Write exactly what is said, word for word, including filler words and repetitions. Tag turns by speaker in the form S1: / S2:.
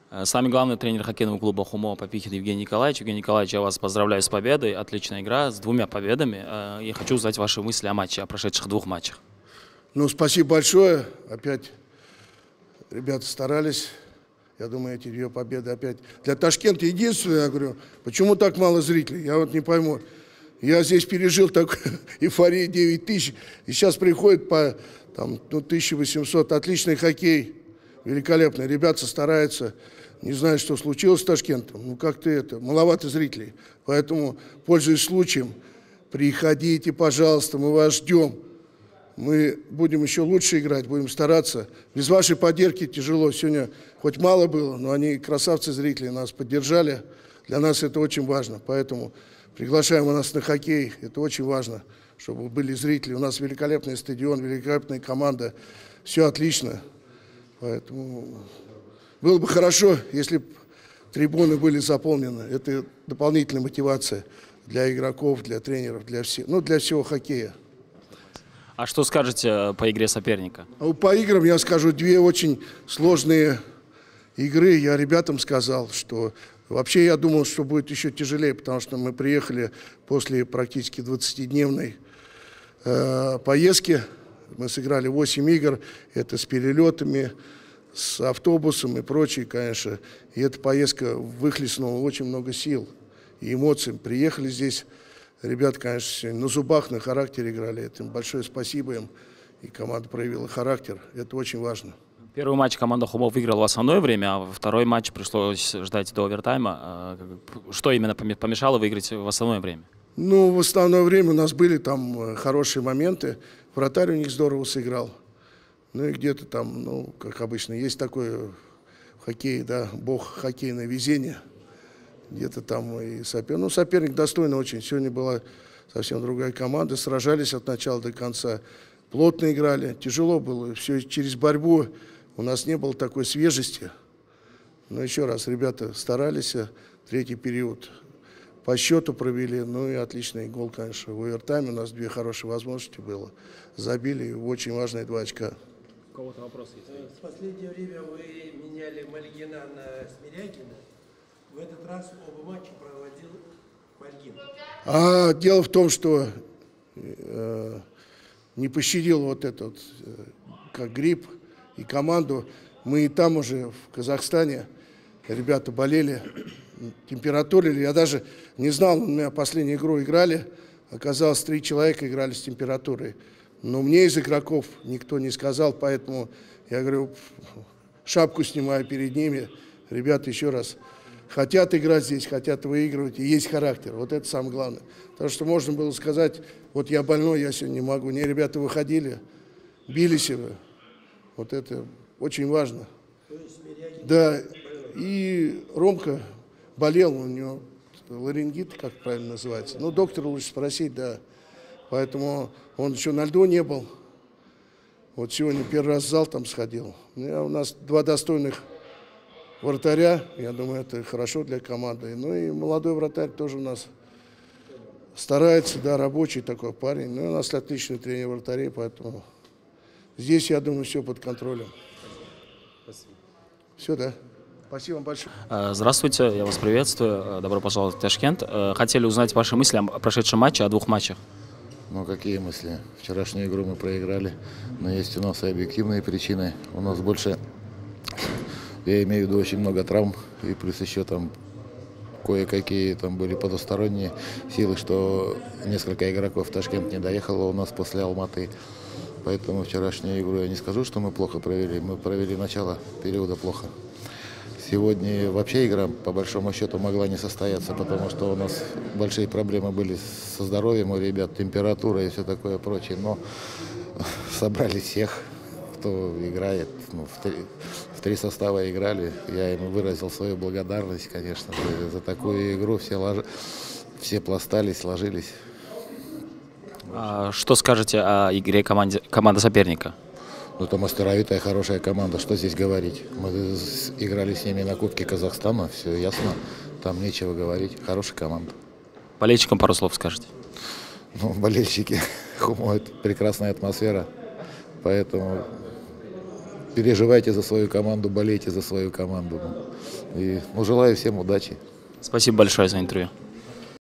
S1: Э, Самый главный тренер хоккейного клуба «Хумо» Попихин Евгений Николаевич. Евгений Николаевич, я вас поздравляю с победой. Отличная игра, с двумя победами. Э, Я хочу узнать ваши мысли о матче, о прошедших двух матчах.
S2: Ну, спасибо большое. Опять ребята старались. Я думаю, эти две победы опять. Для Ташкента единственное, я говорю, почему так мало зрителей? Я вот не пойму. Я здесь пережил такую эйфорию девять тысяч, и сейчас приходит по там, ну, тысяча восемьсот. Отличный хоккей, великолепный. Ребята стараются. Не знаю, что случилось с Ташкентом. Ну, как-то это, маловато зрителей. Поэтому, пользуясь случаем, приходите, пожалуйста, мы вас ждем. Мы будем еще лучше играть, будем стараться. Без вашей поддержки тяжело. Сегодня хоть мало было, но они, красавцы зрители, нас поддержали. Для нас это очень важно. Поэтому приглашаем нас на хоккей. Это очень важно, чтобы были зрители. У нас великолепный стадион, великолепная команда. Все отлично. Поэтому было бы хорошо, если бы трибуны были заполнены. Это дополнительная мотивация для игроков, для тренеров, для всех, ну, для всего хоккея.
S1: А что скажете по игре соперника?
S2: По играм я скажу две очень сложные игры. Я ребятам сказал, что вообще я думал, что будет еще тяжелее, потому что мы приехали после практически двадцатидневной э, поездки. Мы сыграли восемь игр, это с перелетами, с автобусом и прочее, конечно. И эта поездка выхлестнула очень много сил и эмоций. Приехали здесь. Ребята, конечно, на зубах, на характере играли. Это большое спасибо им. И команда проявила характер. Это очень важно.
S1: Первый матч команда «Хумо» выиграла в основное время, а во второй матч пришлось ждать до овертайма. Что именно помешало выиграть в основное время?
S2: Ну, в основное время у нас были там хорошие моменты. Вратарь у них здорово сыграл. Ну и где-то там, ну, как обычно, есть такой хоккей, да, бог хоккейное везение. Где-то там и соперник. Ну, соперник достойный очень. Сегодня была совсем другая команда. Сражались от начала до конца. Плотно играли. Тяжело было. Все через борьбу. У нас не было такой свежести. Но еще раз, ребята старались. Третий период по счету провели. Ну и отличный гол, конечно. В овертайме у нас две хорошие возможности было. Забили. Очень важные два очка.
S1: У кого-то вопрос есть?
S3: В последнее время вы меняли Мальгина на Смирягина. В этот раз оба матча проводил Мальгин.
S2: А дело в том, что э, не пощадил вот этот, э, как грипп, и команду. Мы и там уже, в Казахстане, ребята болели, температурили. Я даже не знал, у меня последнюю игру играли, оказалось, три человека играли с температурой. Но мне из игроков никто не сказал, поэтому я говорю, шапку снимаю перед ними. Ребята, еще раз, хотят играть здесь, хотят выигрывать, и есть характер. Вот это самое главное. Потому что можно было сказать, вот я больной, я сегодня не могу. Не, ребята выходили, били себя. Вот это очень важно. Да, и Ромка болел, у него ларингит, как правильно называется. Ну, доктора лучше спросить, да. Поэтому он еще на льду не был. Вот сегодня первый раз в зал там сходил. У нас два достойных вратаря, я думаю, это хорошо для команды. Ну и молодой вратарь тоже у нас старается, да, рабочий такой парень. Ну и у нас отличный тренер вратарей, поэтому здесь, я думаю, все под контролем. Спасибо. Все, да. Спасибо вам большое.
S1: Здравствуйте, я вас приветствую. Добро пожаловать в Ташкент. Хотели узнать ваши мысли о прошедшем матче, о двух матчах.
S4: Ну, какие мысли? Вчерашнюю игру мы проиграли, но есть у нас и объективные причины. У нас больше, я имею в виду, очень много травм, и плюс еще там кое-какие там были потусторонние силы, что несколько игроков в Ташкент не доехало у нас после Алматы. Поэтому вчерашнюю игру я не скажу, что мы плохо провели. Мы провели начало периода плохо. Сегодня вообще игра, по большому счету, могла не состояться, потому что у нас большие проблемы были со здоровьем у ребят, температура и все такое прочее. Но собрали всех, кто играет. Ну, в, три, в три состава играли. Я им выразил свою благодарность, конечно, за, за такую игру. Все, лож... все пластались, ложились.
S1: А что скажете о игре команде, команды соперника?
S4: Ну, это мастеровитая, хорошая команда. Что здесь говорить? Мы играли с ними на Кубке Казахстана, все ясно. Там нечего говорить. Хорошая команда.
S1: Болельщикам пару слов скажете?
S4: Ну, болельщики, Хумо, это прекрасная атмосфера. Поэтому переживайте за свою команду, болейте за свою команду. И ну, желаю всем удачи.
S1: Спасибо большое за интервью.